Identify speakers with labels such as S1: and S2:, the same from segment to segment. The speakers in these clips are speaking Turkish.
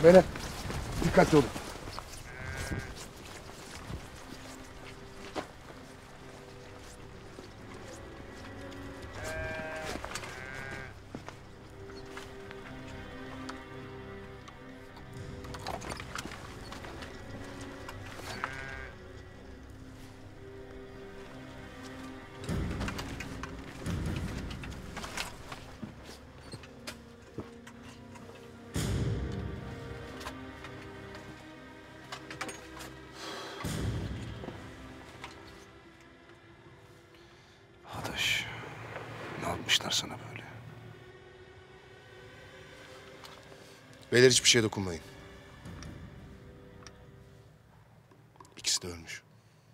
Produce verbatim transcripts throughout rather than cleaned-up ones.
S1: Beyler dikkatli olun.
S2: Adaş, ne yapmışlar sana böyle?
S1: Beyler hiçbir şeye dokunmayın. İkisi de ölmüş.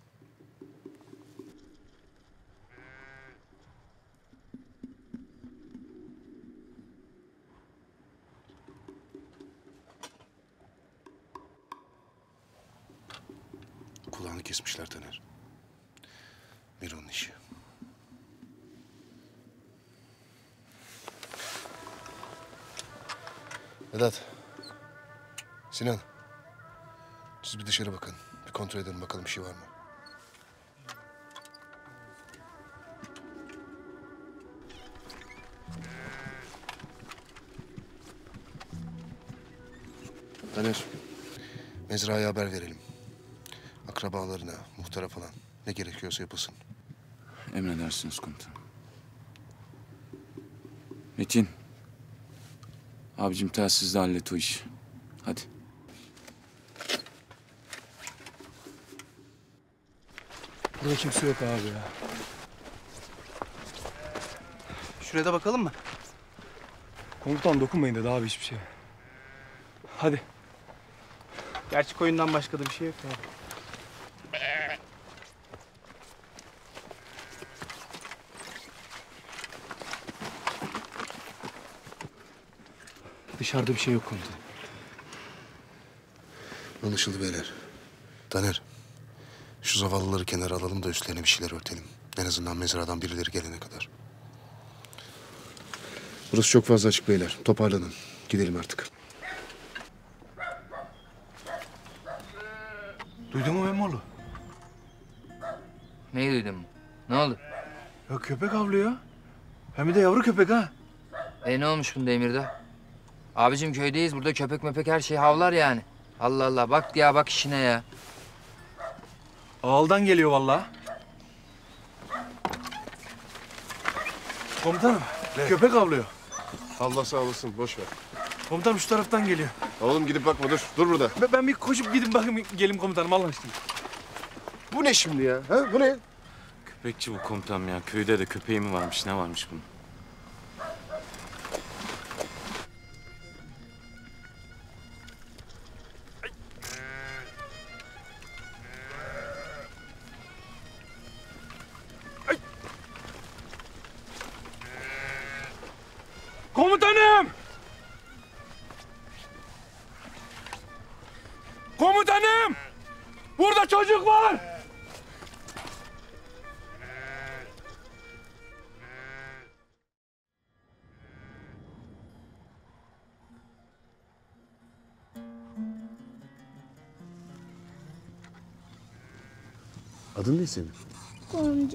S1: Kulağını kesmişler Taner. Miro'nun işi. Vedat. Sinan. Siz bir dışarı bakın. Bir kontrol edelim bakalım bir şey var mı? Taner. Mezra'ya haber verelim. Akrabalarına, muhtara falan ne gerekiyorsa yapılsın.
S3: Emredersiniz komutanım. Metin. Abicim telsizle hallet o işi. Hadi.
S4: Burada kimse yok abi ya.
S5: Şuraya da bakalım mı?
S4: Komutan dokunmayın dedi abi hiçbir şey. Hadi.
S5: Gerçi koyundan başka da bir şey yok ya.
S4: Dışarıda bir şey yok komutan.
S1: Anlaşıldı beyler. Taner. Şu zavallıları kenara alalım da üstlerine bir şeyler örtelim. En azından mezradan birileri gelene kadar. Burası çok fazla açık beyler. Toparlanın. Gidelim artık.
S6: Duydun mu Memoğlu?
S7: Neyi duydun? Ne oldu?
S6: Ya köpek avlıyor. Hem de yavru köpek ha.
S7: E ne olmuş bunda Emir'de? Abicim köydeyiz. Burada köpek möpek her şey havlar yani. Allah Allah. Bak ya bak işine ya.
S6: Ağaldan geliyor vallahi. Komutanım, köpek avlıyor.
S1: Allah sağ olasın. Boş ver.
S6: Komutanım şu taraftan geliyor.
S1: Oğlum gidip bakma dur. Dur burada.
S6: Ben, ben bir koşup gidip bakayım gelim komutanım Allah aşkına.
S1: Bu ne şimdi ya? Ha? Bu ne?
S3: Köpekçi bu komutanım ya. Köyde de köpeği mi varmış, ne varmış bunun?
S6: Komutanım! Komutanım! Burada çocuk var!
S1: Adın ne senin?
S8: Gonca.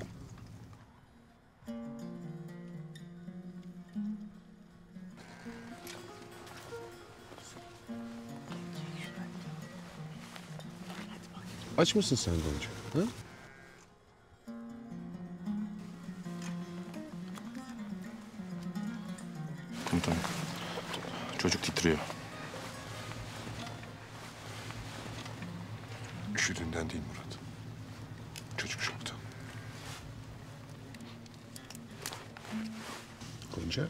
S1: Aç mısın sen Gonca? Ha?
S3: Komutanım. Çocuk titriyor.
S1: Üşüdüğünden değil Murat. Çocuk şokta. Gonca.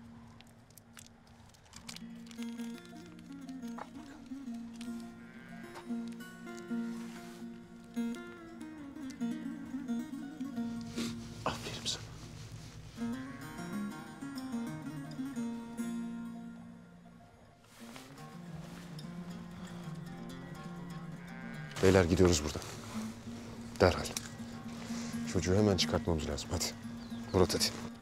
S1: Aferin sana. Beyler gidiyoruz buradan. Derhal. Çocuğu hemen çıkartmamız lazım. Hadi. Murat hadi.